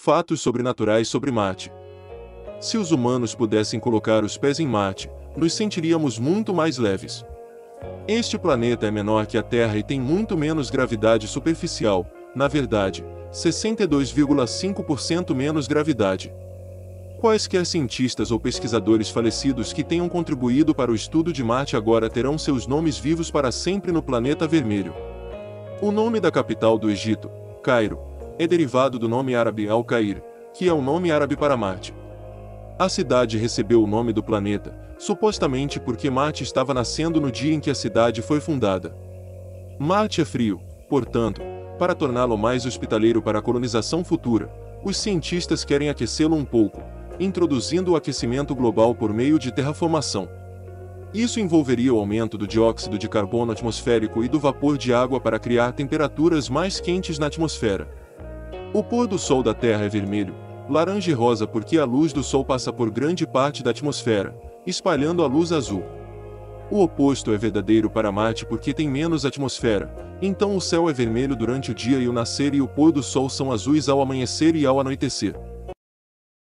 Fatos sobrenaturais sobre Marte. Se os humanos pudessem colocar os pés em Marte, nos sentiríamos muito mais leves. Este planeta é menor que a Terra e tem muito menos gravidade superficial, na verdade, 62,5% menos gravidade. Quaisquer cientistas ou pesquisadores falecidos que tenham contribuído para o estudo de Marte agora terão seus nomes vivos para sempre no planeta vermelho. O nome da capital do Egito, Cairo, é derivado do nome árabe Al-Qair, que é o nome árabe para Marte. A cidade recebeu o nome do planeta, supostamente porque Marte estava nascendo no dia em que a cidade foi fundada. Marte é frio, portanto, para torná-lo mais hospitaleiro para a colonização futura, os cientistas querem aquecê-lo um pouco, introduzindo o aquecimento global por meio de terraformação. Isso envolveria o aumento do dióxido de carbono atmosférico e do vapor de água para criar temperaturas mais quentes na atmosfera. O pôr do Sol da Terra é vermelho, laranja e rosa porque a luz do Sol passa por grande parte da atmosfera, espalhando a luz azul. O oposto é verdadeiro para Marte porque tem menos atmosfera, então o céu é vermelho durante o dia e o nascer e o pôr do Sol são azuis ao amanhecer e ao anoitecer.